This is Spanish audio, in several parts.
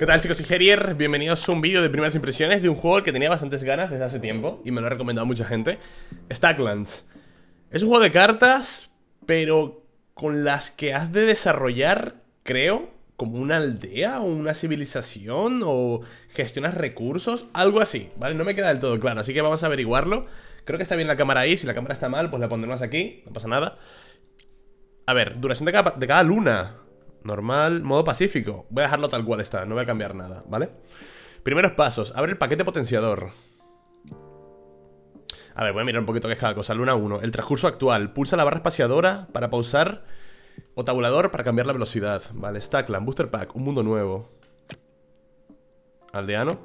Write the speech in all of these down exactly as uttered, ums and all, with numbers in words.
¿Qué tal, chicos? Soy Herier, bienvenidos a un vídeo de primeras impresiones de un juego al que tenía bastantes ganas desde hace tiempo y me lo ha recomendado mucha gente. Stacklands. Es un juego de cartas, pero con las que has de desarrollar, creo, como una aldea o una civilización o gestionas recursos, algo así, ¿vale? No me queda del todo claro, así que vamos a averiguarlo. Creo que está bien la cámara ahí, si la cámara está mal, pues la pondremos aquí, no pasa nada. A ver, duración de cada, de cada luna. Normal, modo pacífico. Voy a dejarlo tal cual está, no voy a cambiar nada, ¿vale? Primeros pasos, abre el paquete potenciador. A ver, voy a mirar un poquito qué es cada cosa. Luna uno, el transcurso actual. Pulsa la barra espaciadora para pausar o tabulador para cambiar la velocidad. Vale, Stackland, Booster Pack, un mundo nuevo. Aldeano.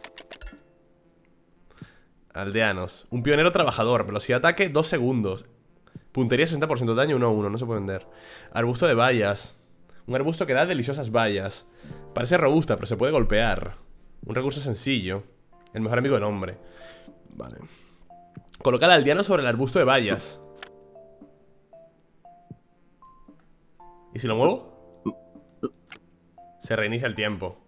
Aldeanos, un pionero trabajador. Velocidad de ataque, dos segundos. Puntería sesenta por ciento de daño, uno a uno, no se puede vender. Arbusto de bayas. Un arbusto que da deliciosas bayas. Parece robusta, pero se puede golpear. Un recurso sencillo. El mejor amigo del hombre. Vale. Coloca al aldeano sobre el arbusto de bayas. ¿Y si lo muevo? Se reinicia el tiempo.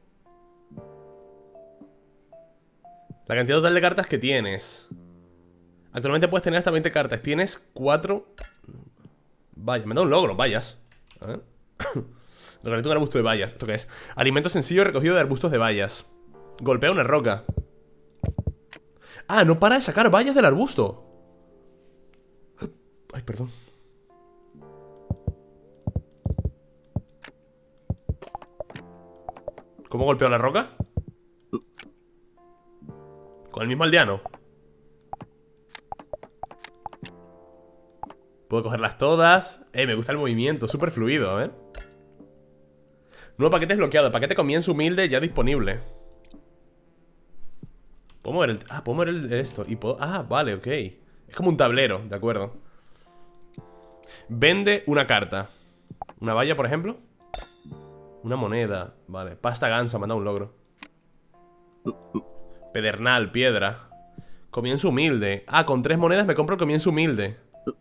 La cantidad total de cartas que tienes. Actualmente puedes tener hasta veinte cartas. Tienes cuatro. Vaya, me da un logro, bayas. A ver. Localiza un arbusto de bayas. ¿Esto qué es? Alimento sencillo recogido de arbustos de bayas. Golpea una roca. Ah, no para de sacar bayas del arbusto. Ay, perdón. ¿Cómo golpeo la roca? Con el mismo aldeano. Puedo cogerlas todas. Eh, me gusta el movimiento, súper fluido, ¿eh? Nuevo paquete desbloqueado, paquete comienzo humilde ya disponible. Puedo mover el... Ah, puedo mover el, esto y puedo... Ah, vale, ok. Es como un tablero, de acuerdo. Vende una carta. Una valla, por ejemplo. Una moneda, vale. Pasta gansa, me ha dado un logro. Pedernal, piedra. Comienzo humilde. Ah, con tres monedas me compro el comienzo humilde.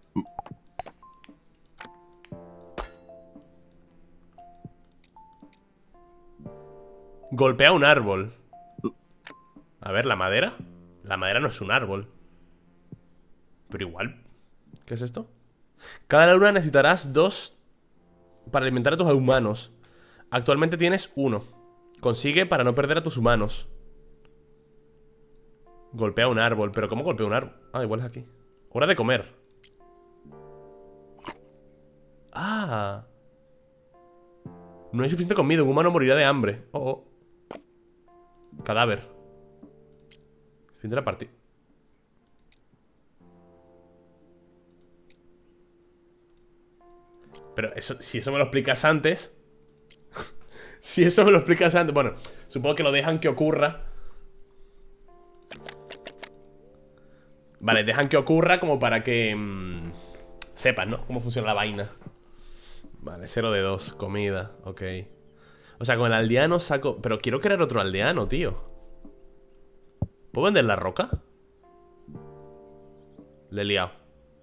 Golpea un árbol. A ver, ¿la madera? La madera no es un árbol. Pero igual. ¿Qué es esto? Cada luna necesitarás dos para alimentar a tus humanos. Actualmente tienes uno. Consigue para no perder a tus humanos. Golpea un árbol. ¿Pero cómo golpea un árbol? Ah, igual es aquí. Hora de comer. Ah. No hay suficiente comida. Un humano morirá de hambre. Oh, oh. Cadáver. Fin de la partida. Pero eso, si eso me lo explicas antes. Si eso me lo explicas antes. Bueno, supongo que lo dejan que ocurra. Vale, dejan que ocurra como para que mmm, sepas, ¿no? Cómo funciona la vaina. Vale, cero de dos, comida, ok. O sea, con el aldeano saco... Pero quiero crear otro aldeano, tío. ¿Puedo vender la roca? Le he liado.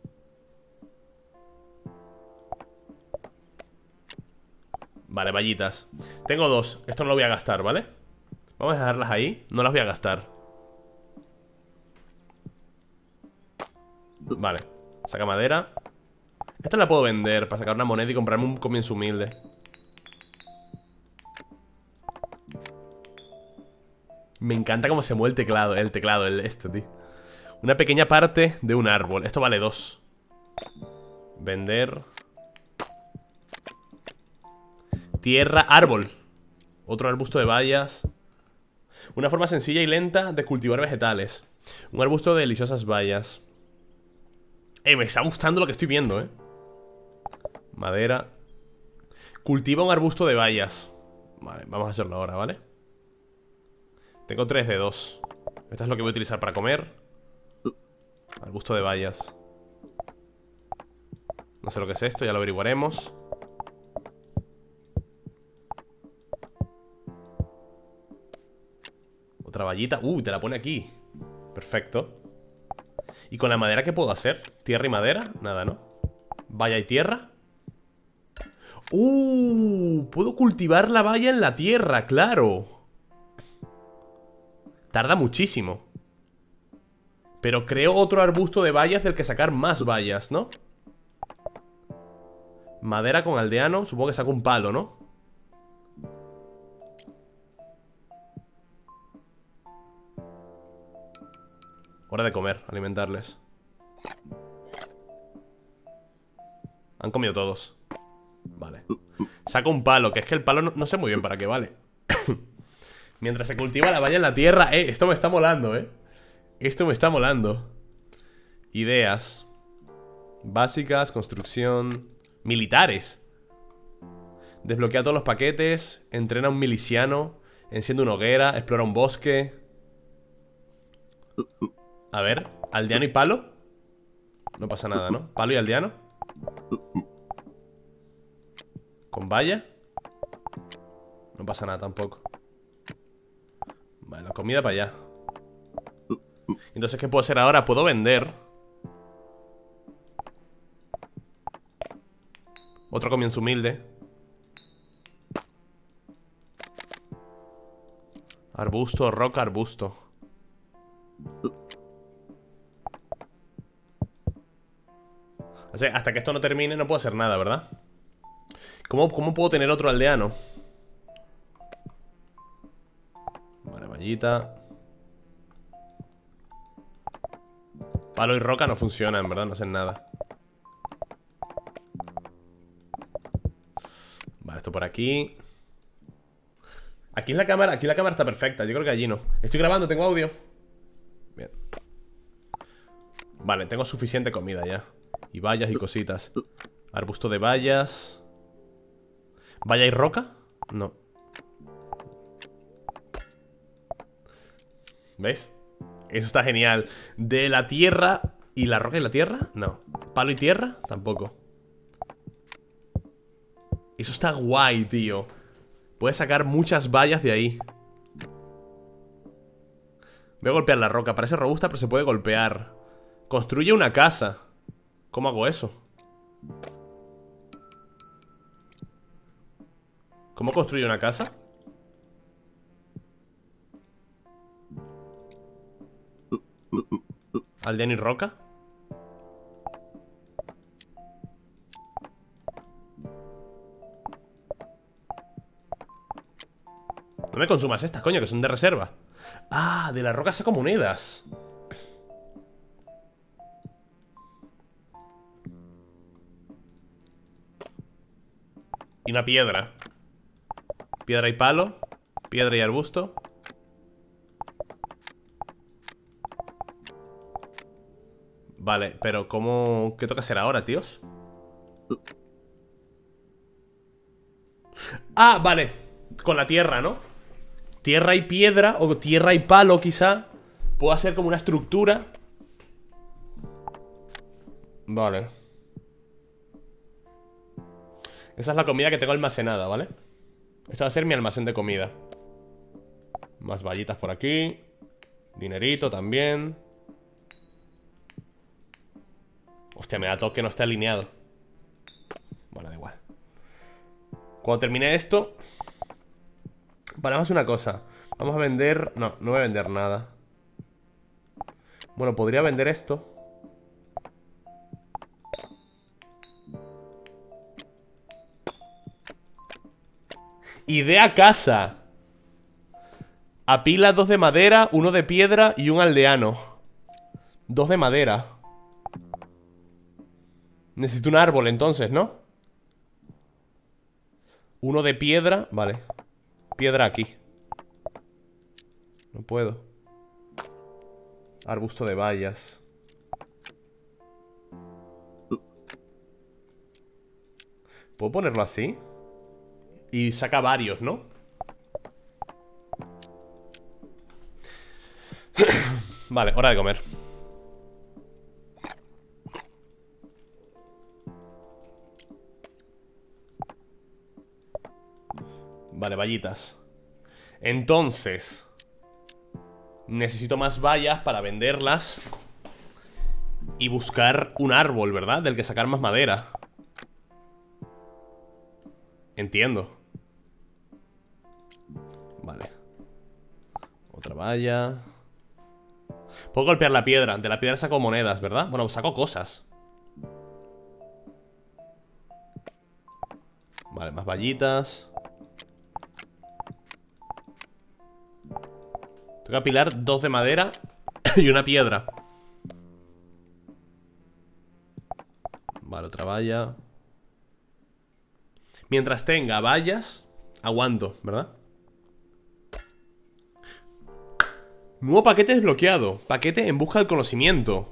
Vale, vallitas. Tengo dos, esto no lo voy a gastar, ¿vale? Vamos a dejarlas ahí, no las voy a gastar. Vale, saca madera. Esta la puedo vender para sacar una moneda y comprarme un comienzo humilde. Me encanta cómo se mueve el teclado, el teclado, el este, tío. Una pequeña parte de un árbol. Esto vale dos. Vender. Tierra, árbol. Otro arbusto de bayas. Una forma sencilla y lenta de cultivar vegetales. Un arbusto de deliciosas bayas. Eh, me está gustando lo que estoy viendo, eh. Madera. Cultiva un arbusto de bayas. Vale, vamos a hacerlo ahora, ¿vale? Tengo tres de dos. Esta es lo que voy a utilizar para comer. Arbusto de bayas. No sé lo que es esto, ya lo averiguaremos. Otra vallita. Uh, te la pone aquí. Perfecto. ¿Y con la madera qué puedo hacer? ¿Tierra y madera? Nada, ¿no? Valla y tierra. Uh, puedo cultivar la valla en la tierra, claro. Tarda muchísimo. Pero creo otro arbusto de bayas del que sacar más bayas, ¿no? Madera con aldeano. Supongo que saco un palo, ¿no? Hora de comer, alimentarles. Han comido todos. Vale. Saco un palo, que es que el palo no, no sé muy bien para qué vale. Mientras se cultiva la valla en la tierra. Eh, esto me está molando, eh. Esto me está molando. Ideas básicas, construcción. Militares. Desbloquea todos los paquetes. Entrena a un miliciano. Enciende una hoguera, explora un bosque. A ver, aldeano y palo. No pasa nada, ¿no? Palo y aldeano. Con valla. No pasa nada tampoco. Vale, la comida para allá. Entonces, ¿qué puedo hacer ahora? Puedo vender. Otro comienzo humilde. Arbusto, roca, arbusto. O sea, hasta que esto no termine no puedo hacer nada, ¿verdad? ¿Cómo, cómo puedo tener otro aldeano? Vale, vallita. Palo y roca no funcionan, ¿verdad? No hacen nada. Vale, esto por aquí. Aquí es la cámara, aquí la cámara está perfecta. Yo creo que allí no. Estoy grabando, tengo audio. Bien. Vale, tengo suficiente comida ya. Y bayas y cositas. Arbusto de bayas. ¿Valla y roca? No. ¿Veis? Eso está genial. De la tierra. ¿Y la roca y la tierra? No. ¿Palo y tierra? Tampoco. Eso está guay, tío. Puedes sacar muchas bayas de ahí. Voy a golpear la roca. Parece robusta, pero se puede golpear. Construye una casa. ¿Cómo hago eso? ¿Cómo construyo una casa? ¿Aldeano y roca? No me consumas estas, coño, que son de reserva. Ah, de la roca saco monedas. Y una piedra. Piedra y palo. Piedra y arbusto. Vale, pero ¿cómo...? ¿Qué toca hacer ahora, tíos? Ah, vale. Con la tierra, ¿no? Tierra y piedra, o tierra y palo, quizá. Puedo hacer como una estructura. Vale. Esa es la comida que tengo almacenada, ¿vale? Esto va a ser mi almacén de comida. Más vallitas por aquí. Dinerito también. Hostia, me da toque que no esté alineado. Bueno, da igual. Cuando termine esto, vale, vamos a hacer una cosa. Vamos a vender... No, no voy a vender nada. Bueno, podría vender esto. Idea casa. Apila dos de madera, uno de piedra y un aldeano. Dos de madera. Necesito un árbol entonces, ¿no? Uno de piedra, vale. Piedra aquí. No puedo. Arbusto de bayas. ¿Puedo ponerlo así? Y saca varios, ¿no? Vale, hora de comer. Vale, vallitas. Entonces necesito más vallas para venderlas y buscar un árbol, ¿verdad? Del que sacar más madera. Entiendo. Vale. otra valla. Puedo golpear la piedra. De la piedra saco monedas, ¿verdad? Bueno, saco cosas. Vale, más vallitas. Tengo que apilar dos de madera y una piedra. Vale, otra valla. Mientras tenga vallas, aguanto, ¿verdad? Nuevo paquete desbloqueado. Paquete en busca del conocimiento.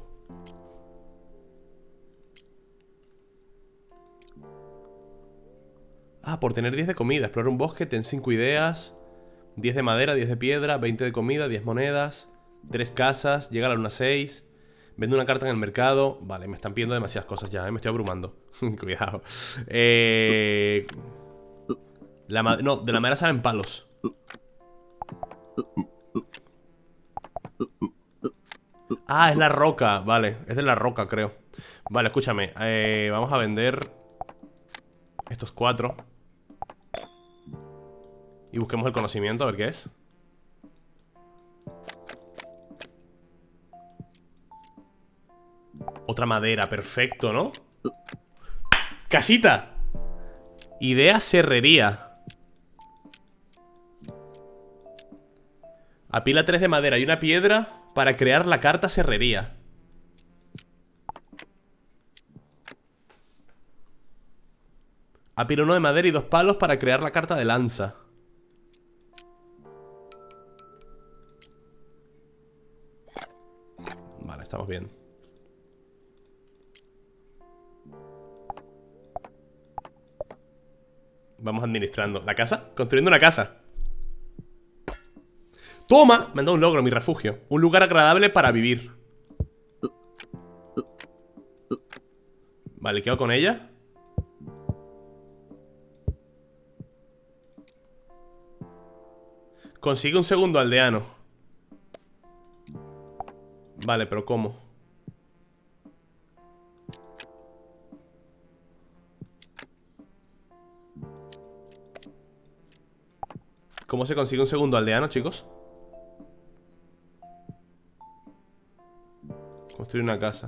Ah, por tener diez de comida. Explora un bosque, ten cinco ideas. diez de madera, diez de piedra, veinte de comida, diez monedas. tres casas, llega a la luna seis. Vende una carta en el mercado. Vale, me están pidiendo demasiadas cosas ya, ¿eh? Me estoy abrumando. Cuidado. Eh... La no, de la madera salen palos. Ah, es la roca. Vale, es de la roca, creo. Vale, escúchame, eh, vamos a vender estos cuatro y busquemos el conocimiento, a ver qué es. Otra madera, perfecto, ¿no? ¡Casita! Idea serrería. Apila tres de madera y una piedra para crear la carta serrería. Apila uno de madera y dos palos para crear la carta de lanza. Vale, estamos bien. Vamos administrando. ¿La casa? Construyendo una casa. ¡Toma! Me han dado un logro, mi refugio. Un lugar agradable para vivir. Vale, ¿qué hago con ella? Consigue un segundo aldeano. Vale, pero ¿cómo? ¿Cómo se consigue un segundo aldeano, chicos? Construir una casa.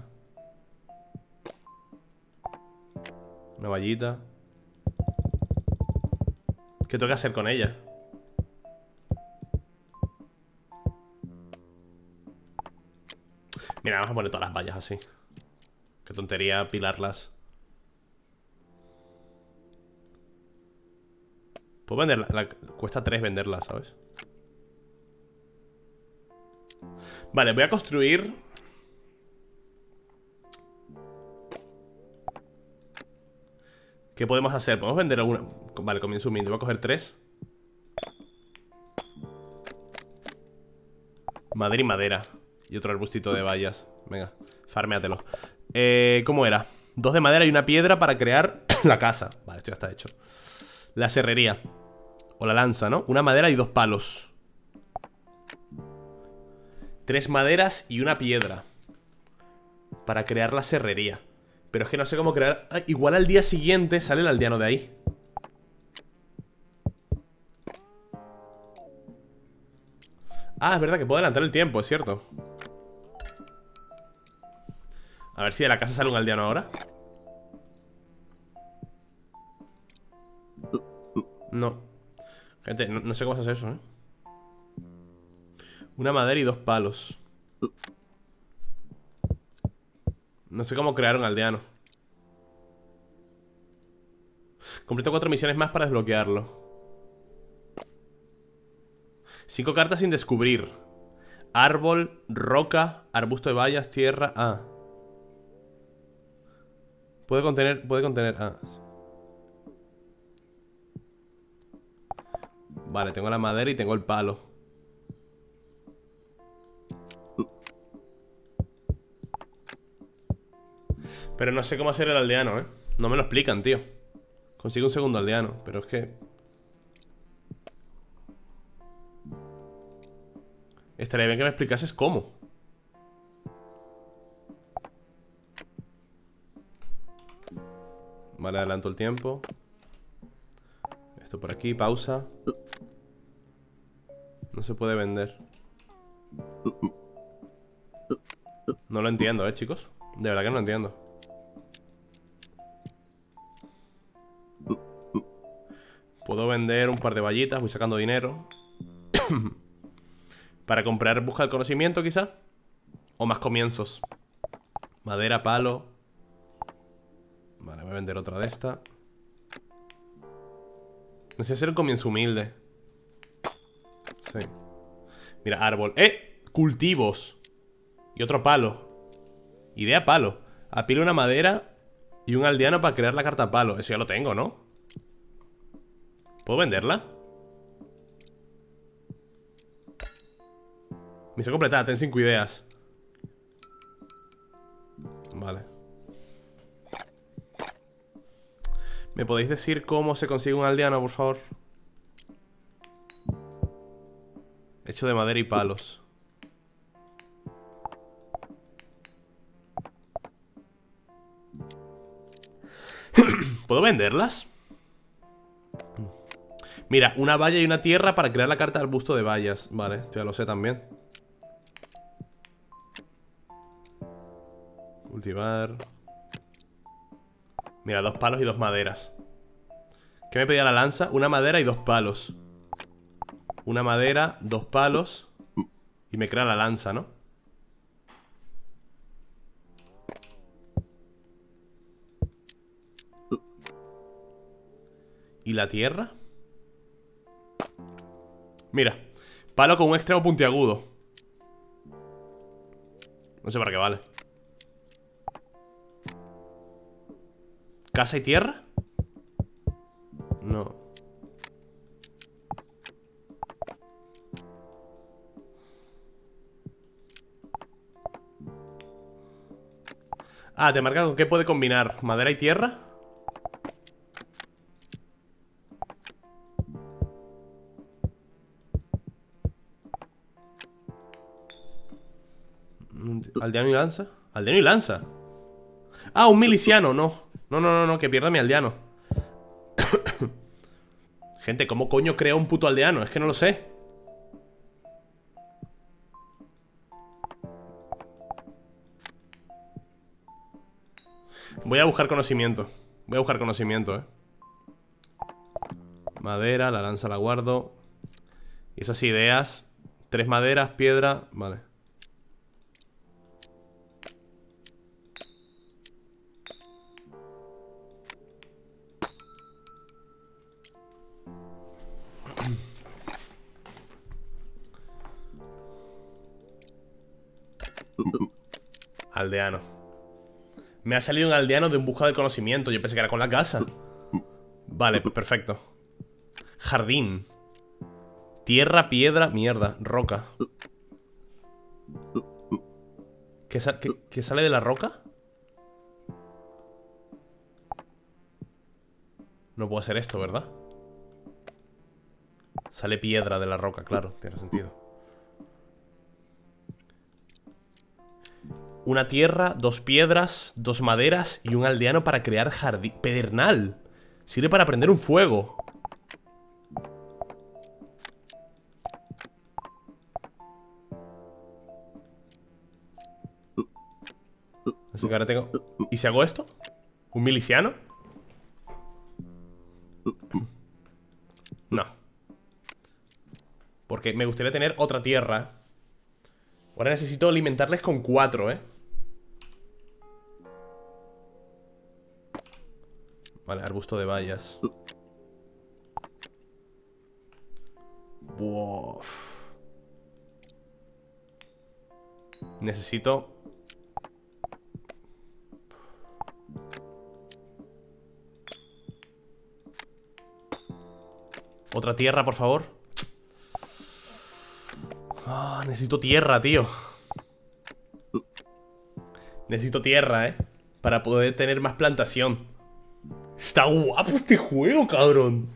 Una vallita. ¿Qué tengo que hacer con ella? Mira, vamos a poner todas las vallas así. Qué tontería apilarlas. Puedo venderla, la, cuesta tres venderla, ¿sabes? Vale, voy a construir. ¿Qué podemos hacer? ¿Podemos vender alguna? Vale, comienzo humilde, voy a coger tres. Madera y madera. Y otro arbustito de vallas. Venga, farméatelo. eh, ¿Cómo era? Dos de madera y una piedra para crear la casa. Vale, esto ya está hecho. La serrería. O la lanza, ¿no? Una madera y dos palos. Tres maderas y una piedra para crear la serrería. Pero es que no sé cómo crear... Ah, igual al día siguiente sale el aldeano de ahí. Ah, es verdad que puedo adelantar el tiempo, es cierto. A ver si de la casa sale un aldeano ahora. No. Gente, no, no sé cómo se hace eso, ¿eh? Una madera y dos palos. No sé cómo crear un aldeano. Completo cuatro misiones más para desbloquearlo. Cinco cartas sin descubrir. Árbol, roca, arbusto de bayas, tierra. Ah. Puede contener, puede contener. Ah. Vale, tengo la madera y tengo el palo. Pero no sé cómo hacer el aldeano, ¿eh? No me lo explican, tío. Consigo un segundo aldeano, pero es que... Estaría bien que me explicases cómo. Vale, adelanto el tiempo. Esto por aquí, pausa. No se puede vender. No lo entiendo, eh, chicos. De verdad que no lo entiendo. Puedo vender un par de vallitas. Voy sacando dinero. Para comprar busca el conocimiento, quizá. O más comienzos. Madera, palo. Vale, voy a vender otra de esta. Necesito hacer un comienzo humilde. Sí. Mira, árbol. ¡Eh! Cultivos. Y otro palo. Idea palo. Apilo una madera y un aldeano para crear la carta palo. Eso ya lo tengo, ¿no? ¿Puedo venderla? Misión completada, ten cinco ideas. Vale. ¿Me podéis decir cómo se consigue un aldeano, por favor? Hecho de madera y palos. ¿Puedo venderlas? Mira, una valla y una tierra para crear la carta del busto de vallas. Vale, esto ya lo sé también. Cultivar. Mira, dos palos y dos maderas. ¿Qué me pedía la lanza? Una madera y dos palos. Una madera, dos palos. Y me crea la lanza, ¿no? ¿Y la tierra? Mira, palo con un extremo puntiagudo. No sé para qué vale. ¿Casa y tierra? No. Ah, te marca con qué puede combinar. ¿Madera y tierra? ¿Aldeano y lanza? ¿Aldeano y lanza? Ah, un miliciano, no. No, no, no, no, que pierda mi aldeano. Gente, ¿cómo coño crea un puto aldeano? Es que no lo sé. Voy a buscar conocimiento. Voy a buscar conocimiento, eh. Madera, la lanza la guardo. Y esas ideas. Tres maderas, piedra, vale. Aldeano. Me ha salido un aldeano de un busca de conocimiento. Yo pensé que era con la casa. Vale, pues perfecto. Jardín. Tierra, piedra, mierda, roca. ¿Qué, sa qué, qué sale de la roca? No puedo hacer esto, ¿verdad? Sale piedra de la roca, claro, tiene sentido. Una tierra, dos piedras, dos maderas y un aldeano para crear jardín. Pedernal. Sirve para prender un fuego. Así que ahora tengo... ¿Y si hago esto? ¿Un miliciano? No. Porque me gustaría tener otra tierra. Ahora necesito alimentarles con cuatro, ¿eh? Vale, arbusto de bayas. Wow. Necesito... Otra tierra, por favor. Oh, necesito tierra, tío. Necesito tierra, ¿eh? Para poder tener más plantación. Está guapo este juego, cabrón.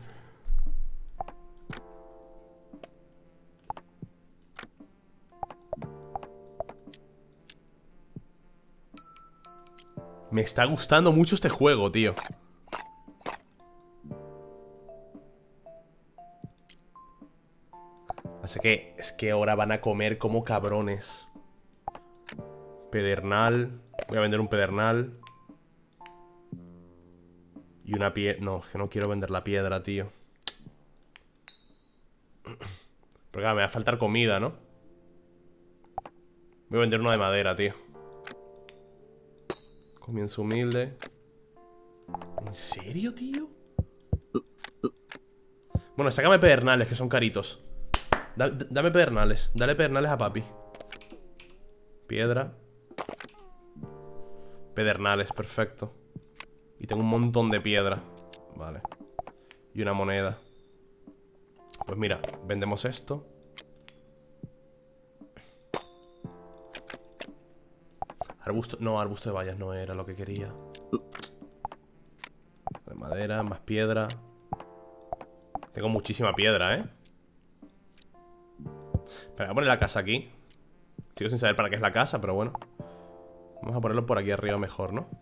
Me está gustando mucho este juego, tío. Pasa que es que ahora van a comer como cabrones. Pedernal. Voy a vender un pedernal. Y una piedra. No, es que no quiero vender la piedra, tío. Porque claro, me va a faltar comida, ¿no? Voy a vender una de madera, tío. Comienzo humilde. ¿En serio, tío? Bueno, sácame pedernales, que son caritos. Da- Dame pedernales. Dale pedernales a papi. Piedra. Pedernales, perfecto. Y tengo un montón de piedra. Vale. Y una moneda. Pues mira, vendemos esto. Arbusto, no, arbusto de bayas no era lo que quería. De madera, más piedra. Tengo muchísima piedra, ¿eh? Espera, voy a poner la casa aquí. Sigo sin saber para qué es la casa, pero bueno. Vamos a ponerlo por aquí arriba mejor, ¿no?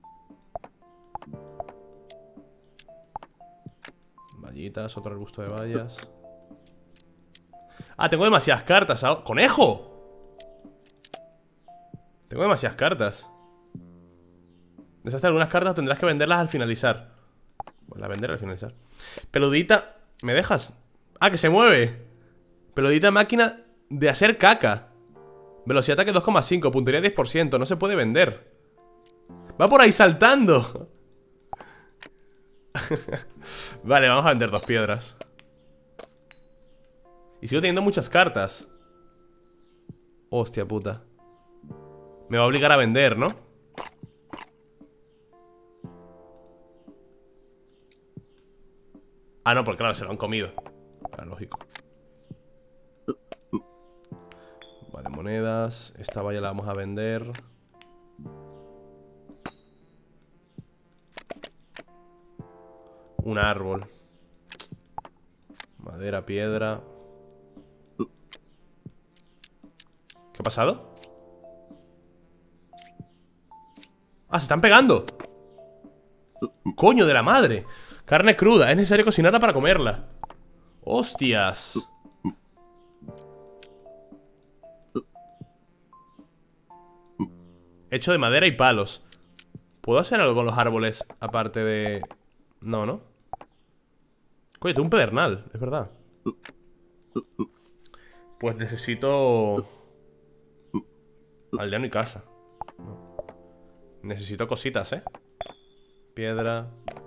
Vallitas, otro arbusto de bayas. Ah, tengo demasiadas cartas ahora. ¡Conejo! Tengo demasiadas cartas. Deshaste algunas cartas, tendrás que venderlas al finalizar. Pues las venderé al finalizar. Peludita, ¿me dejas? Ah, que se mueve. Peludita máquina de hacer caca. Velocidad ataque dos coma cinco, puntería diez por ciento. No se puede vender. Va por ahí saltando. Vale, vamos a vender dos piedras. Y sigo teniendo muchas cartas. Hostia puta. Me va a obligar a vender, ¿no? Ah, no, porque claro, se lo han comido. Ah, lógico. Vale, monedas. Esta valla la vamos a vender. Un árbol. Madera, piedra. ¿Qué ha pasado? ¡Ah, se están pegando! ¡Coño de la madre! Carne cruda, es necesario cocinarla para comerla. ¡Hostias! Hecho de madera y palos. ¿Puedo hacer algo con los árboles? Aparte de... No, ¿no? Coño, tengo un pedernal, es verdad. Pues necesito... Aldeano y casa. No. Necesito cositas, ¿eh? Piedra.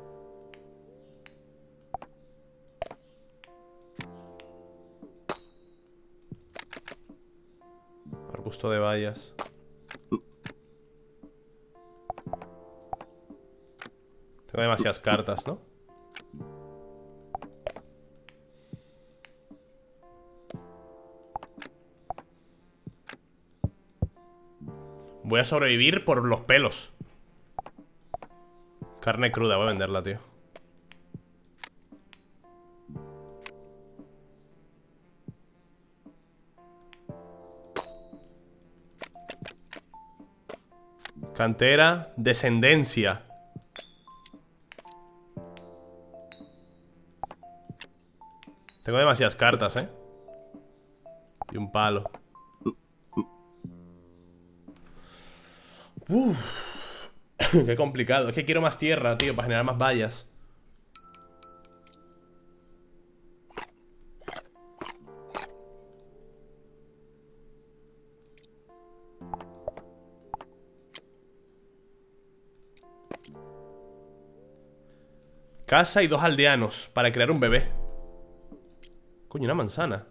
Arbusto de bayas. Tengo demasiadas cartas, ¿no? Voy a sobrevivir por los pelos. Carne cruda, voy a venderla, tío. Cantera, descendencia. Tengo demasiadas cartas, ¿eh? Y un palo. Uff. Qué complicado. Es que quiero más tierra, tío, para generar más vallas. Casa y dos aldeanos para crear un bebé. Coño, una manzana.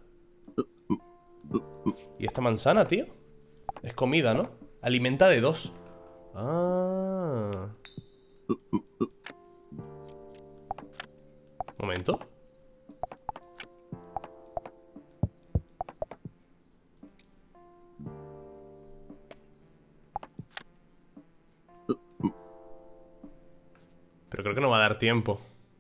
¿Y esta manzana, tío? Es comida, ¿no? Alimenta de dos. Ah. Momento. Pero creo que no va a dar tiempo.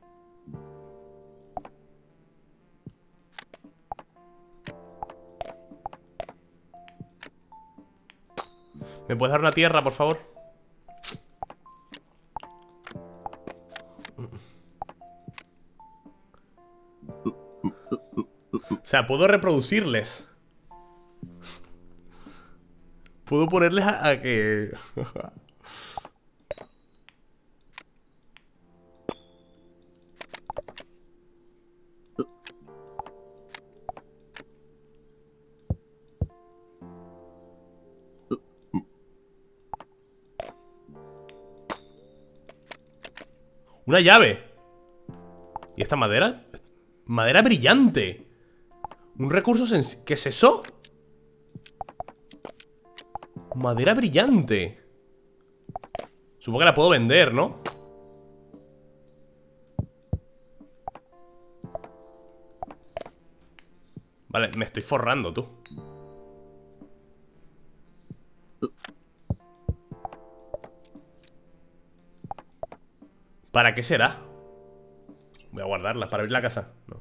¿Me puedes dar una tierra, por favor? O sea, puedo reproducirles. Puedo ponerles a, a que... Una llave. ¿Y esta madera? Madera brillante. Un recurso sencillo. ¿Qué es eso? Madera brillante. Supongo que la puedo vender, ¿no? Vale, me estoy forrando, tú. ¿Para qué será? Voy a guardarla, para abrir la casa. No.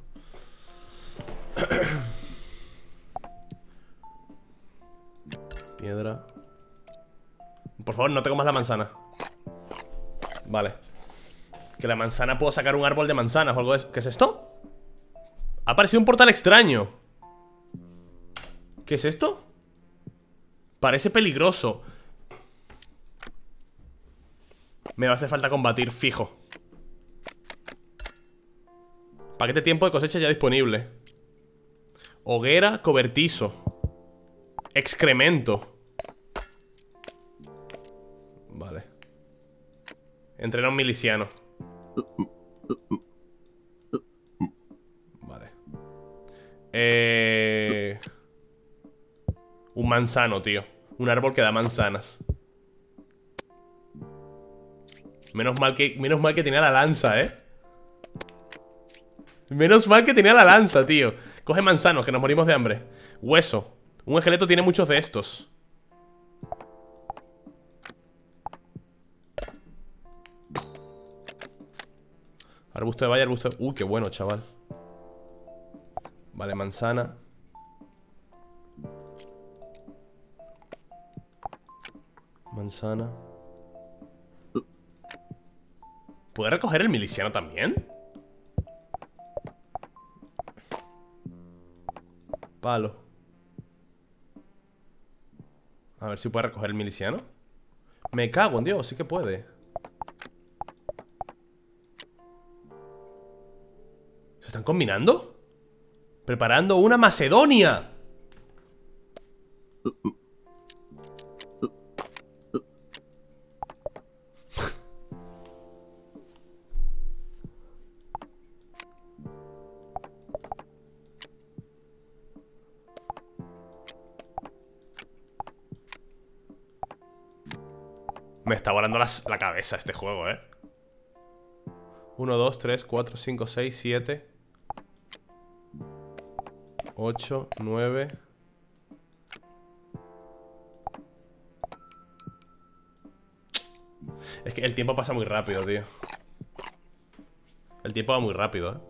Piedra. Por favor, no te comas la manzana. Vale. Que la manzana, puedo sacar un árbol de manzanas o algo de eso. ¿Qué es esto? Ha aparecido un portal extraño. ¿Qué es esto? Parece peligroso. Me va a hacer falta combatir, fijo. Paquete tiempo de cosecha ya disponible. Hoguera, cobertizo. Excremento. Vale. Entrena un miliciano. Vale. Eh... Un manzano, tío. Un árbol que da manzanas. Menos mal que, menos mal que tenía la lanza, ¿eh? Menos mal que tenía la lanza, tío. Coge manzanos, que nos morimos de hambre. Hueso. Un esqueleto tiene muchos de estos. Arbusto de valla, arbusto de... Uy, qué bueno, chaval. Vale, manzana. Manzana. ¿Puede recoger el miliciano también? Palo. A ver si puede recoger el miliciano. Me cago en Dios, sí que puede. ¿Se están combinando? Preparando una Macedonia. Me está volando la, la cabeza este juego, eh. uno, dos, tres, cuatro, cinco, seis, siete ocho, nueve. Es que el tiempo pasa muy rápido, tío. El tiempo va muy rápido, eh.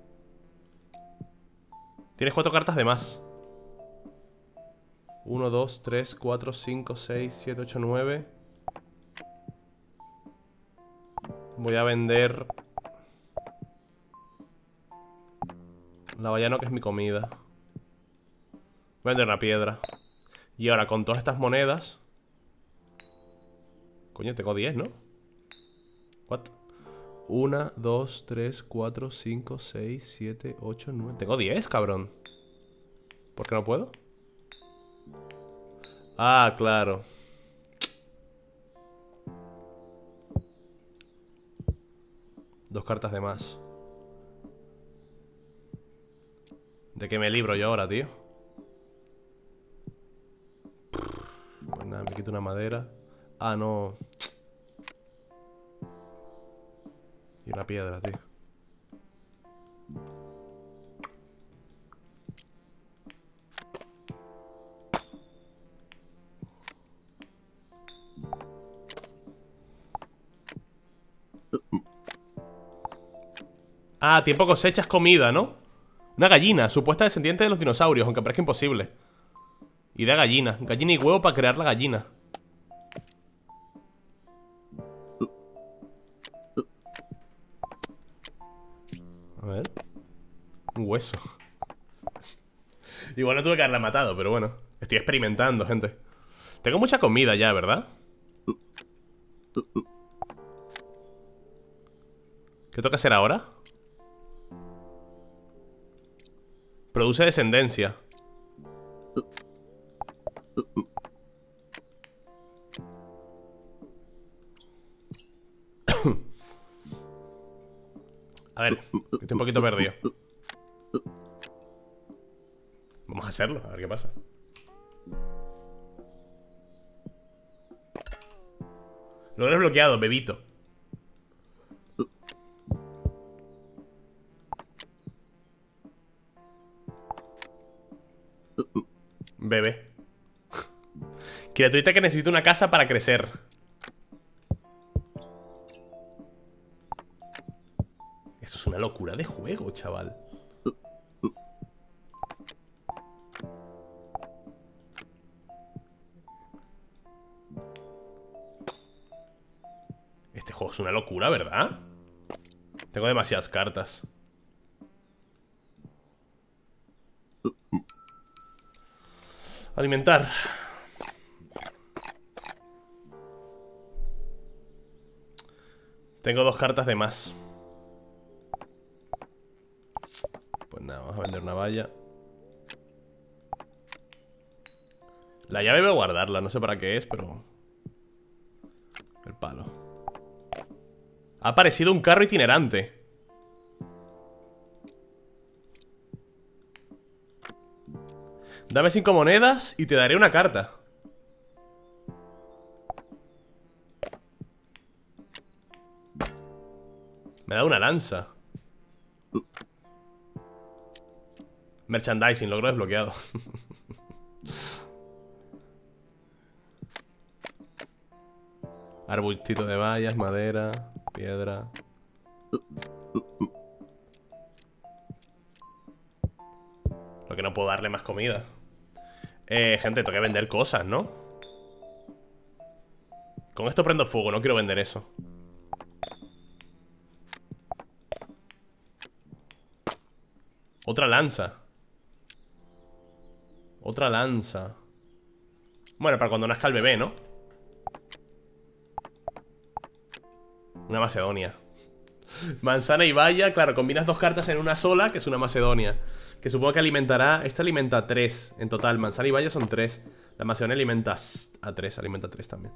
Tienes cuatro cartas de más. uno, dos, tres, cuatro, cinco, seis, siete, ocho, nueve. Voy a vender la avellano, que es mi comida. Voy a vender una piedra. Y ahora con todas estas monedas... Coño, tengo diez, ¿no? What? uno, dos, tres, cuatro, cinco, seis, siete, ocho, nueve. Tengo diez, cabrón. ¿Por qué no puedo? Ah, claro. Dos cartas de más. ¿De qué me libro yo ahora, tío? Pues nada, me quito una madera. Ah, no. Y una piedra, tío. Ah, tiempo cosecha es comida, ¿no? Una gallina, supuesta descendiente de los dinosaurios, aunque parezca imposible. Idea gallina. Gallina y huevo para crear la gallina. A ver. Un hueso. Igual no tuve que haberla matado, pero bueno. Estoy experimentando, gente. Tengo mucha comida ya, ¿verdad? ¿Qué toca hacer ahora? Produce descendencia. A ver, estoy un poquito perdido. Vamos a hacerlo, a ver qué pasa. Logro desbloqueado, bebito. Bebé. Criaturita que necesita una casa para crecer. Esto es una locura de juego, chaval. Este juego es una locura, ¿verdad? Tengo demasiadas cartas. Alimentar. Tengo dos cartas de más. Pues nada, vamos a vender una valla. La llave voy a guardarla, no sé para qué es, pero... El palo. Ha aparecido un carro itinerante. Dame cinco monedas y te daré una carta. Me da una lanza. Merchandising, logro desbloqueado. Arbustito de vallas, madera, piedra. Lo que no puedo darle más comida. Eh, gente, tengo que vender cosas, ¿no? Con esto prendo fuego, no quiero vender eso. Otra lanza. Otra lanza. Bueno, para cuando nazca el bebé, ¿no? Una macedonia. Manzana y valla, claro, combinas dos cartas en una sola, que es una macedonia. Que supongo que alimentará... Esta alimenta tres en total, manzana y valla son tres. La macedonia alimenta a tres, alimenta a tres también.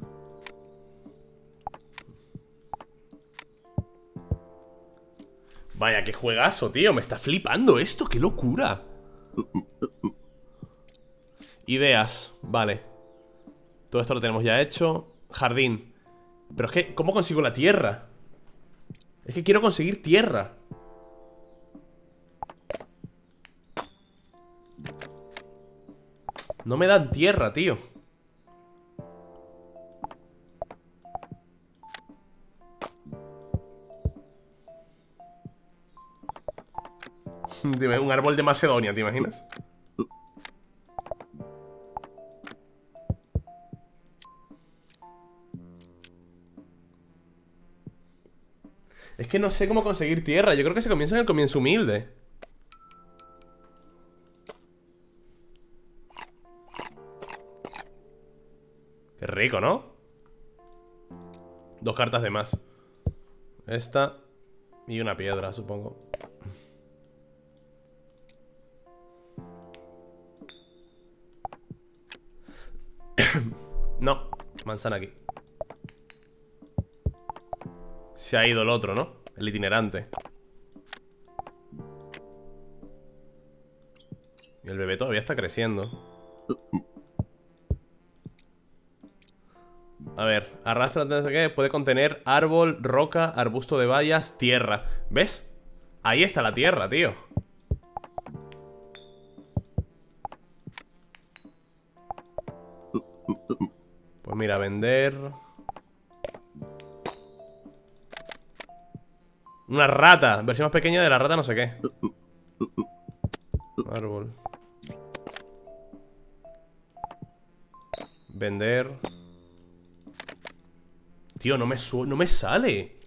Vaya, qué juegazo, tío, me está flipando esto, qué locura. Ideas, vale. Todo esto lo tenemos ya hecho. Jardín. Pero es que, ¿cómo consigo la tierra? Es que quiero conseguir tierra. No me dan tierra, tío. Dime, un árbol de Macedonia, ¿te imaginas? Es que no sé cómo conseguir tierra. Yo creo que se comienza en el comienzo humilde. Qué rico, ¿no? Dos cartas de más. Esta y una piedra, supongo. No, manzana aquí. Se ha ido el otro, ¿no? El itinerante. Y el bebé todavía está creciendo. A ver, arrastra, no sé qué, puede contener árbol, roca, arbusto de bayas, tierra. ¿Ves? Ahí está la tierra, tío. Pues mira, vender... Una rata, versión más pequeña de la rata no sé qué. Árbol. Vender. Tío, no me, su no me sale.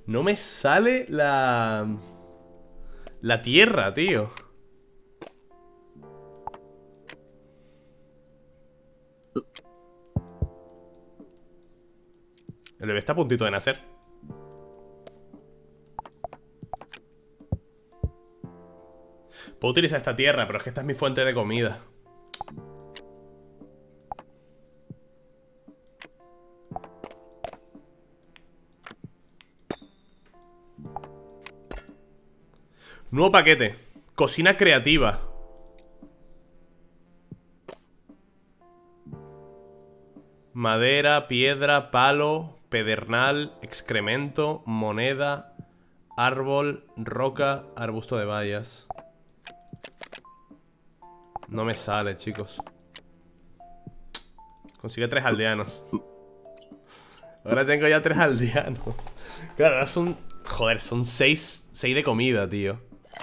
No me sale la... La tierra, tío. El bebé está a puntito de nacer. Puedo utilizar esta tierra, pero es que esta es mi fuente de comida. Nuevo paquete. Cocina creativa. Madera, piedra, palo, pedernal, excremento, moneda, árbol, roca, arbusto de bayas. No me sale, chicos. Consigue tres aldeanos. Ahora tengo ya tres aldeanos. Claro, ahora son... Joder, son seis, seis de comida, tío.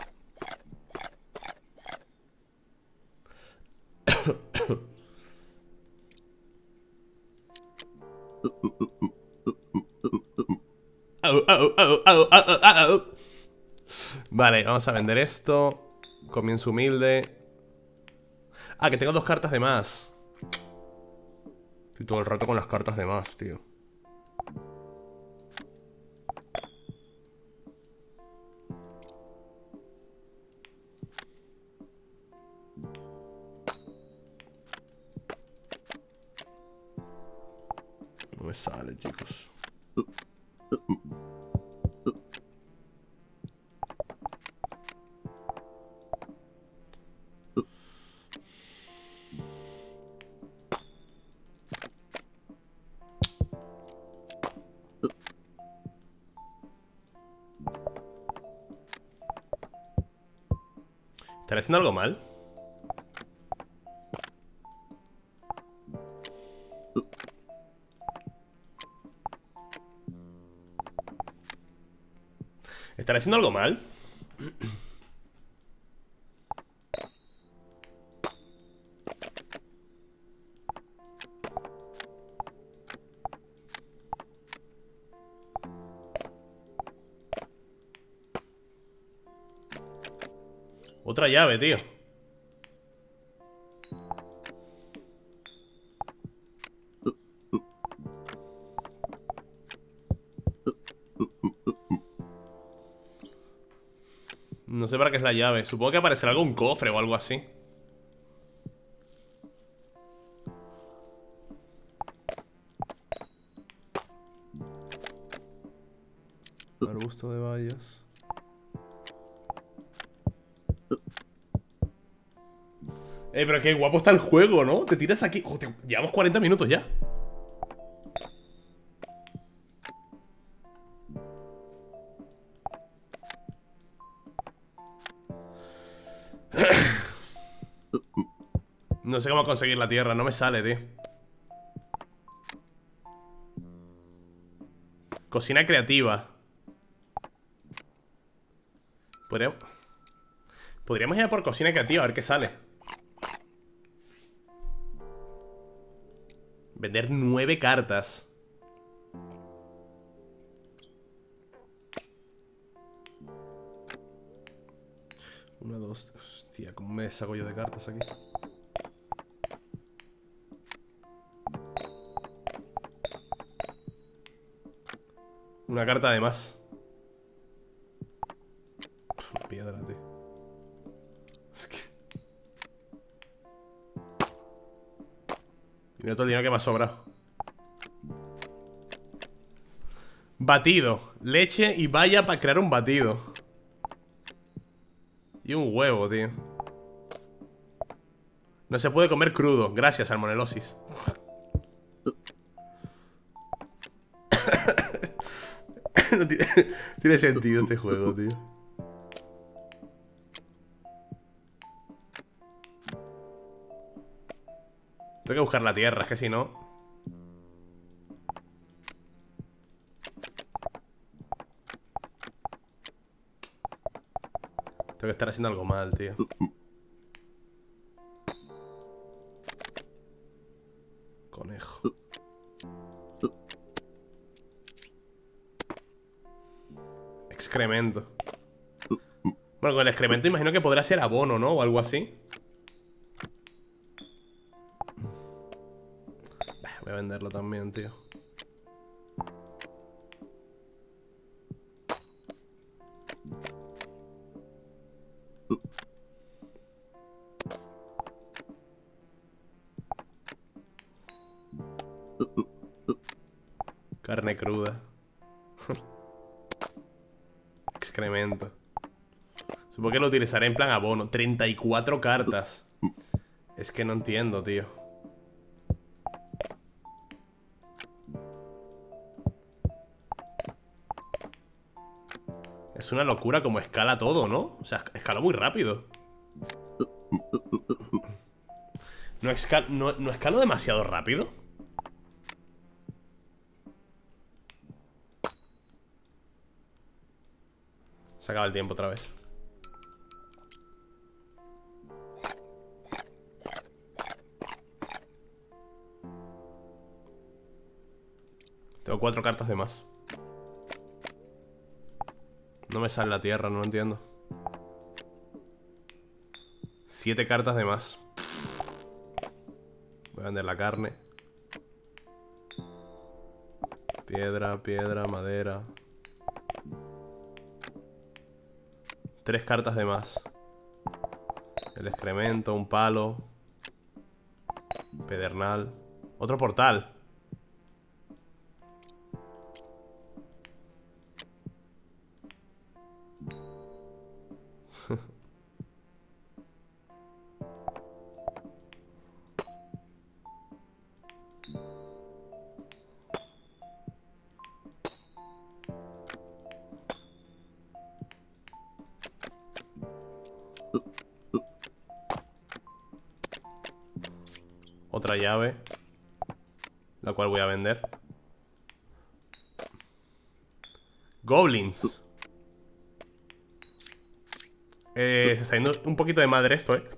Vale, vamos a vender esto. Comienzo humilde. Ah, que tengo dos cartas de más. Estoy todo el rato con las cartas de más, tío. No me sale, chicos. ¿Estaré haciendo algo mal? ¿Estaré haciendo algo mal? Otra llave, tío. No sé para qué es la llave. Supongo que aparecerá algún cofre o algo así. Arbusto de bayas. Eh, pero qué guapo está el juego, ¿no? Te tiras aquí... Joder, llevamos cuarenta minutos ya. No sé cómo conseguir la tierra, no me sale, tío. Cocina creativa. Podríamos... Podríamos ir a por cocina creativa, a ver qué sale. Vender nueve cartas. Una, dos... Hostia, ¿cómo me deshago yo de cartas aquí? Una carta de más. Pff, piedra, tío. Es que... Y mira todo el dinero que me ha sobrado. Batido. Leche y valla para crear un batido. Y un huevo, tío. No se puede comer crudo. Gracias, salmonelosis. No tiene, tiene sentido este juego, tío. Tengo que buscar la tierra, es que si no... Tengo que estar haciendo algo mal, tío. Conejo. excremento. Bueno, con el excremento imagino que podrá ser abono, ¿no? O algo así. Voy a venderlo también, tío. Carne cruda. Excremento. Supongo que lo utilizaré en plan abono. treinta y cuatro cartas. Es que no entiendo, tío. Es una locura como escala todo, ¿no? O sea, escala muy rápido. ¿No, escal no, ¿no escalo demasiado rápido? Se acaba el tiempo otra vez. Tengo cuatro cartas de más. No me sale la tierra, no lo entiendo. Siete cartas de más. Voy a vender la carne. Piedra, piedra, madera. Tres cartas de más. El excremento, un palo. Pedernal. Otro portal. Otra llave, la cual voy a vender. Goblins. Eh, se está yendo un poquito de madre esto, eh.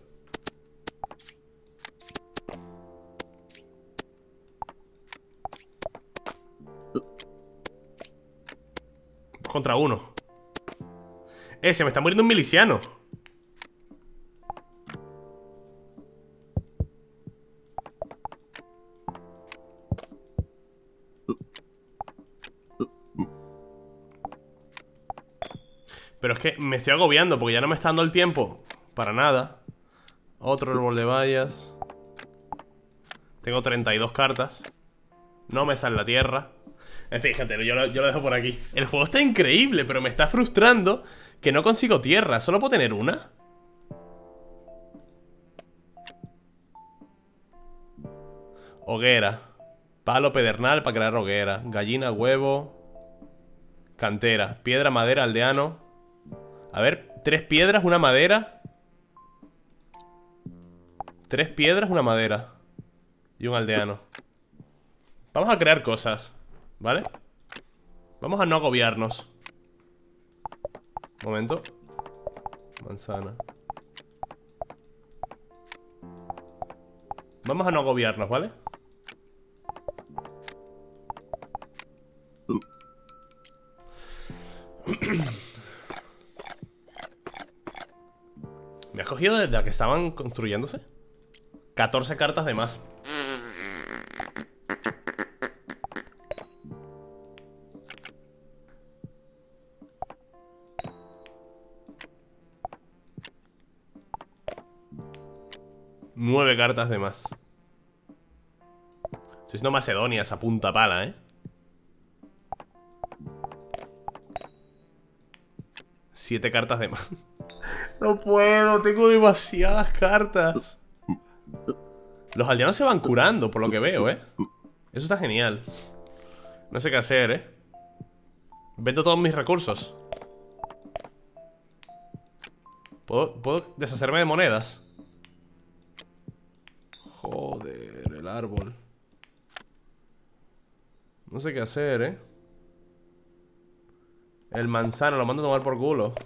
Contra uno. Eh, se me está muriendo un miliciano. Pero es que me estoy agobiando porque ya no me está dando el tiempo para nada. Otro árbol de bayas. Tengo treinta y dos cartas. No me sale la tierra. En fin, gente, yo lo, yo lo dejo por aquí. El juego está increíble, pero me está frustrando que no consigo tierra. ¿Solo puedo tener una? Hoguera. Palo pedernal para crear hoguera. Gallina, huevo. Cantera. Piedra, madera, aldeano. A ver, tres piedras, una madera. Tres piedras, una madera. Y un aldeano. Vamos a crear cosas, ¿vale? Vamos a no agobiarnos. Momento. Manzana. Vamos a no agobiarnos, ¿vale? ¿Me has cogido desde la que estaban construyéndose? catorce cartas de más. Nueve cartas de más. Estoy siendo Macedonias a punta pala, ¿eh? Siete cartas de más. No puedo, tengo demasiadas cartas. Los aldeanos se van curando, por lo que veo, ¿eh? Eso está genial. No sé qué hacer, ¿eh? Vendo todos mis recursos. ¿Puedo, ¿Puedo deshacerme de monedas? Joder, el árbol. No sé qué hacer, ¿eh? El manzano lo mando a tomar por culo.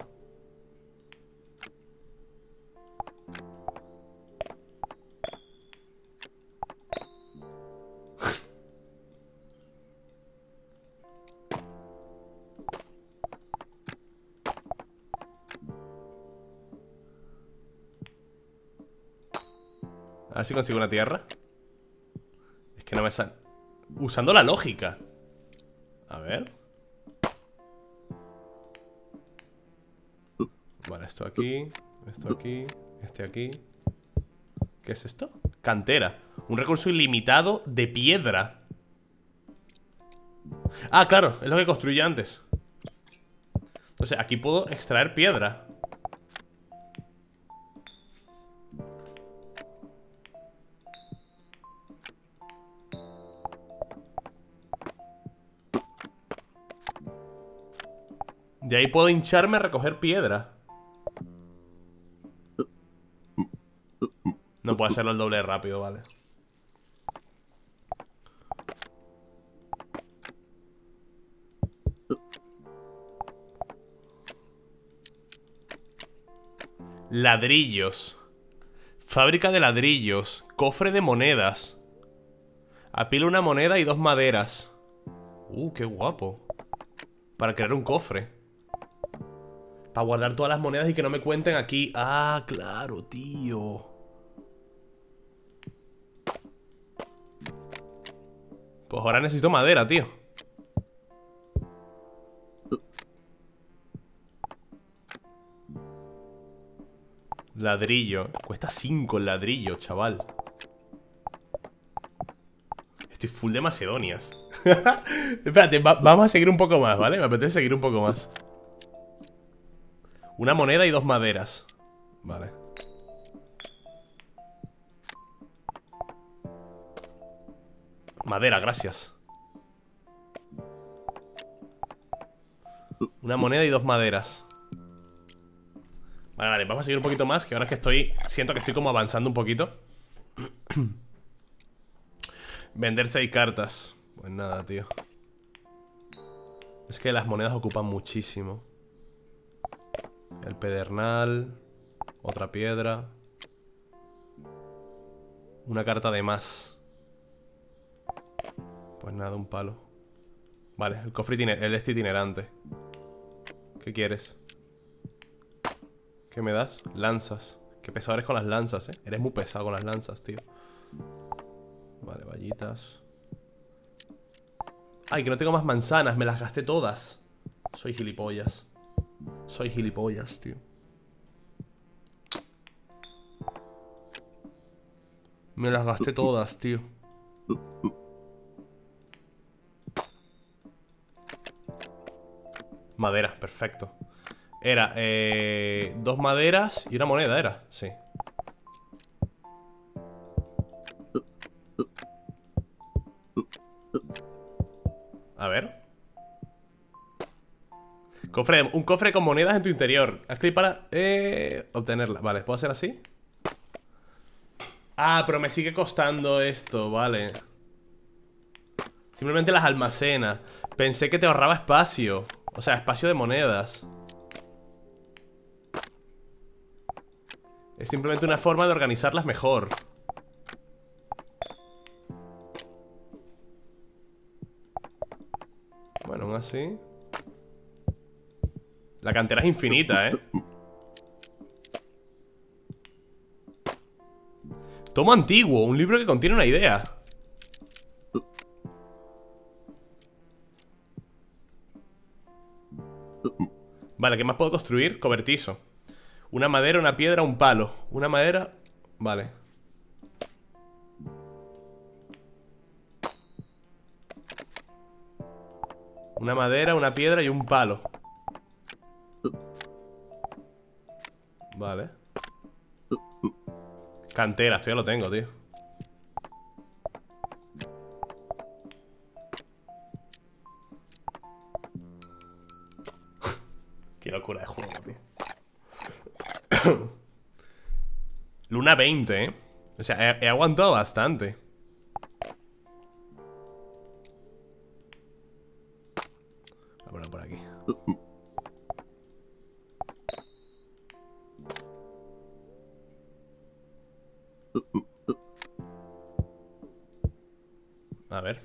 ver si consigo una tierra. Es que no me sale. Usando la lógica. A ver. Vale, esto aquí. Esto aquí. Este aquí. ¿Qué es esto? Cantera. Un recurso ilimitado de piedra. Ah, claro, es lo que construí antes. Entonces, aquí puedo extraer piedra. De ahí puedo hincharme a recoger piedra. No puedo hacerlo el doble de rápido, vale. Ladrillos. Fábrica de ladrillos. Cofre de monedas. Apila una moneda y dos maderas. Uh, qué guapo. Para crear un cofre. Para guardar todas las monedas y que no me cuenten aquí. Ah, claro, tío. Pues ahora necesito madera, tío. Ladrillo. Cuesta cinco el ladrillo, chaval. Estoy full de macedonias. Espérate, va vamos a seguir un poco más, ¿vale? Me apetece seguir un poco más. Una moneda y dos maderas. Vale. Madera, gracias. Una moneda y dos maderas. Vale, vale, vamos a seguir un poquito más. Que ahora es que estoy... Siento que estoy como avanzando un poquito. Vender seis cartas. Pues nada, tío. Es que las monedas ocupan muchísimo. El pedernal. Otra piedra. Una carta de más. Pues nada, un palo. Vale, el cofre itiner el este itinerante. ¿Qué quieres? ¿Qué me das? Lanzas. Qué pesado eres con las lanzas, eh. Eres muy pesado con las lanzas, tío. Vale, vallitas. Ay, que no tengo más manzanas. Me las gasté todas. Soy gilipollas. Soy gilipollas, tío. Me las gasté todas, tío. Madera, perfecto. Era, eh, dos maderas y una moneda, era, sí. A ver. Cofre, un cofre con monedas en tu interior. Haz clic para eh, obtenerla. Vale, ¿puedo hacer así? Ah, pero me sigue costando esto, vale. Simplemente las almacena. Pensé que te ahorraba espacio. O sea, espacio de monedas. Es simplemente una forma de organizarlas mejor. Bueno, aún así. La cantera es infinita, ¿eh? Tomo antiguo, un libro que contiene una idea. Vale, ¿qué más puedo construir? Cobertizo. Una madera, una piedra, un palo. Una madera... Vale. Una madera, una piedra y un palo. Vale. Cantera, esto ya lo tengo, tío. Qué locura de juego, tío. Luna veinte, ¿eh? O sea, he, he aguantado bastante. Voy a poner por aquí. A ver.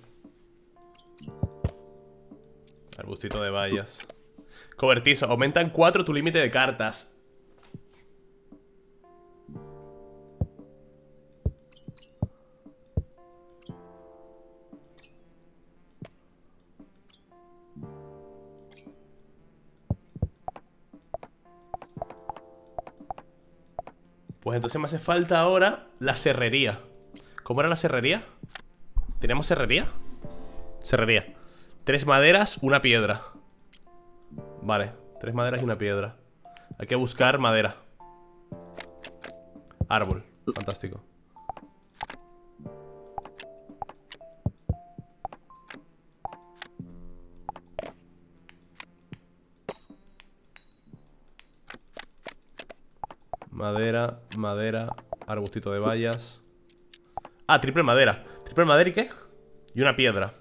Arbustito de bayas. Cobertizo, aumenta en cuatro tu límite de cartas. Pues entonces me hace falta ahora la serrería. ¿Cómo era la serrería? ¿Teníamos serrería? Serrería. Tres maderas, una piedra. Vale, tres maderas y una piedra. Hay que buscar madera. Árbol, fantástico. Madera, madera, arbustito de bayas. Ah, triple madera. ¿Triple madera y qué? Y una piedra.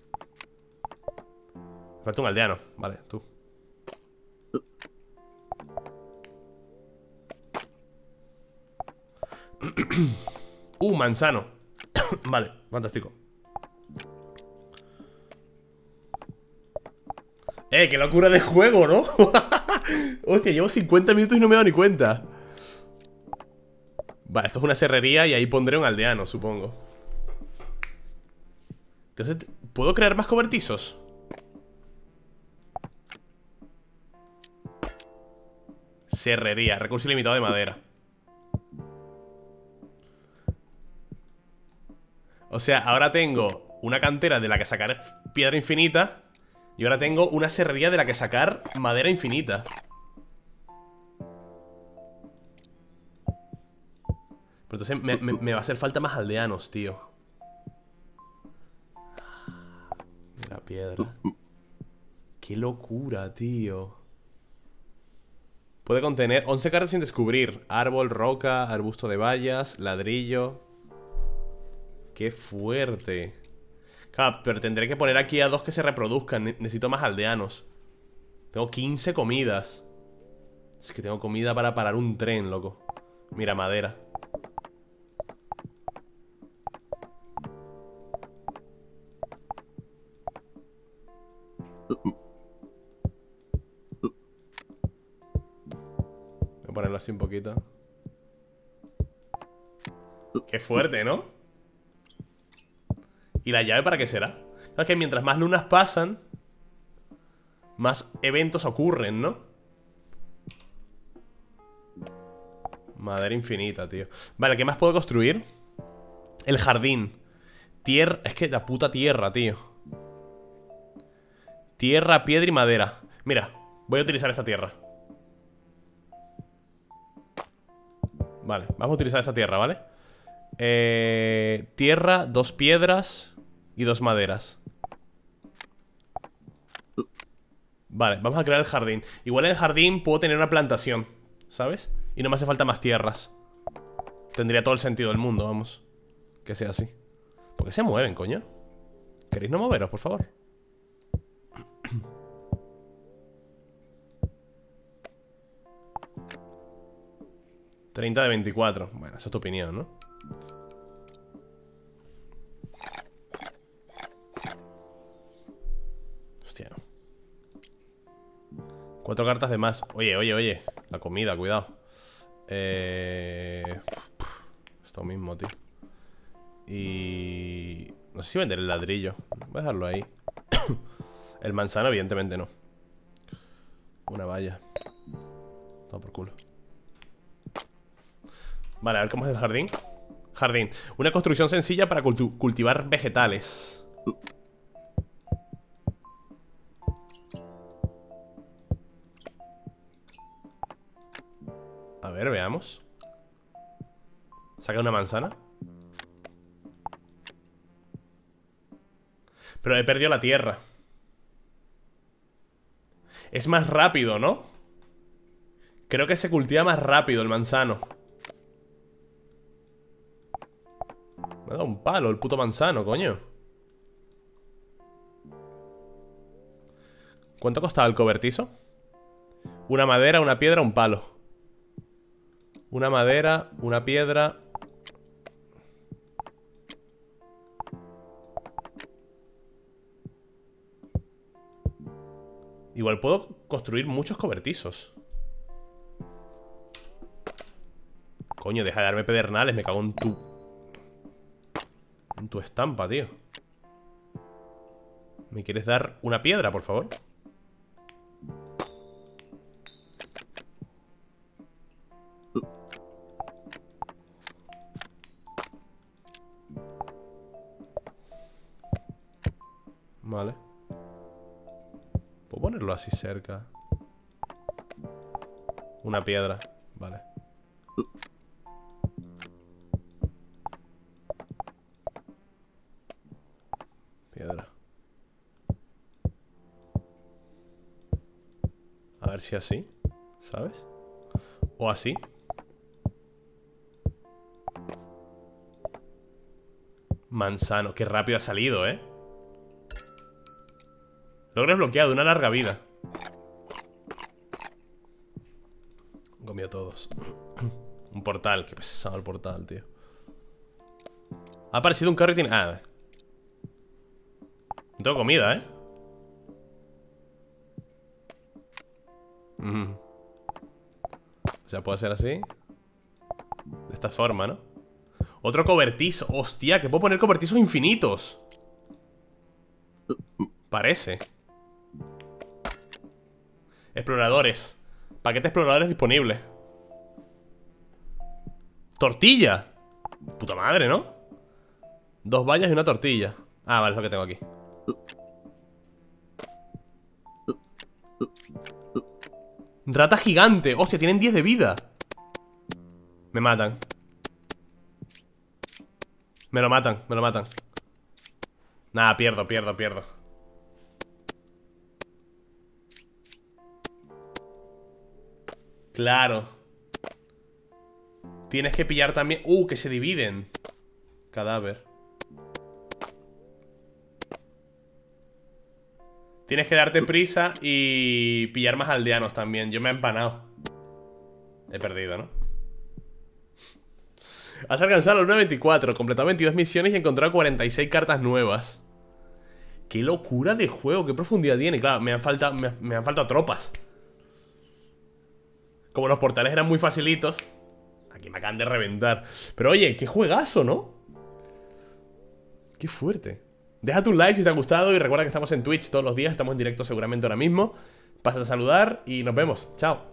Me falta un aldeano. Vale, tú. Uh, manzano. Vale, fantástico. Eh, qué locura de juego, ¿no? Hostia, llevo cincuenta minutos y no me he dado ni cuenta. Vale, esto es una serrería y ahí pondré un aldeano, supongo. Entonces, ¿puedo crear más cobertizos? Serrería, recurso ilimitado de madera. O sea, ahora tengo una cantera de la que sacar piedra infinita. Y ahora tengo una serrería de la que sacar madera infinita. Pero entonces me, me, me va a hacer falta más aldeanos, tío. La piedra. Qué locura, tío. Puede contener once cartas sin descubrir. Árbol, roca, arbusto de bayas, ladrillo. Qué fuerte. Claro, pero tendré que poner aquí a dos que se reproduzcan. Necesito más aldeanos. Tengo quince comidas. Es que tengo comida para parar un tren, loco. Mira, madera. Voy a ponerlo así un poquito. Qué fuerte, ¿no? ¿Y la llave para qué será? Es que mientras más lunas pasan, más eventos ocurren, ¿no? Madera infinita, tío. Vale, ¿qué más puedo construir? El jardín. Tierra... Es que la puta tierra, tío. Tierra, piedra y madera. Mira, voy a utilizar esta tierra. Vale, vamos a utilizar esta tierra, ¿vale? Eh, tierra, dos piedras y dos maderas. Vale, vamos a crear el jardín. Igual en el jardín puedo tener una plantación, ¿sabes? Y no me hace falta más tierras. Tendría todo el sentido del mundo, vamos. Que sea así. ¿Por qué se mueven, coño? ¿Queréis no moveros, por favor? treinta de veinticuatro. Bueno, esa es tu opinión, ¿no? Hostia. Cuatro cartas de más. Oye, oye, oye. La comida, cuidado. Eh... Esto mismo, tío. Y... No sé si vender el ladrillo. Voy a dejarlo ahí. El manzano, evidentemente no. Una valla. Todo por culo. Vale, a ver cómo es el jardín. Jardín. Una construcción sencilla para cultu cultivar vegetales. A ver, veamos. Saca una manzana. Pero he perdido la tierra. Es más rápido, ¿no? Creo que se cultiva más rápido el manzano. Me ha dado un palo el puto manzano, coño. ¿Cuánto costaba el cobertizo? Una madera, una piedra, un palo. Una madera, una piedra. Igual puedo construir muchos cobertizos. Coño, deja de darme pedernales, me cago en tu... En tu estampa, tío. ¿Me quieres dar una piedra, por favor? Vale. Puedo ponerlo así cerca. Una piedra. Vale. Piedra. A ver si así, ¿sabes? O así. Manzano, qué rápido ha salido, ¿eh? Logro desbloqueado, una larga vida. Comió todos. Un portal, qué pesado el portal, tío. Ha aparecido un carro y tiene... Ah, no tengo comida, ¿eh? Mm. O sea, puedo hacer así. De esta forma, ¿no? Otro cobertizo. Hostia, que puedo poner cobertizos infinitos. Parece. Exploradores. Paquete exploradores disponible. Tortilla. Puta madre, ¿no? Dos vallas y una tortilla. Ah, vale, es lo que tengo aquí. Rata gigante. Hostia, tienen diez de vida. Me matan. Me lo matan, me lo matan. Nada, pierdo, pierdo, pierdo. Claro. Tienes que pillar también... Uh, que se dividen. Cadáver. Tienes que darte prisa y pillar más aldeanos también. Yo me he empanado. He perdido, ¿no? Has alcanzado los nueve veinticuatro. Completado veintidós misiones y encontrado cuarenta y seis cartas nuevas. Qué locura de juego. Qué profundidad tiene. Claro, me han faltado, me, me han faltado tropas. Como los portales eran muy facilitos, aquí me acaban de reventar. Pero oye, qué juegazo, ¿no? Qué fuerte. Deja tu like si te ha gustado y recuerda que estamos en Twitch todos los días. Estamos en directo seguramente ahora mismo. Pasa a saludar y nos vemos. Chao.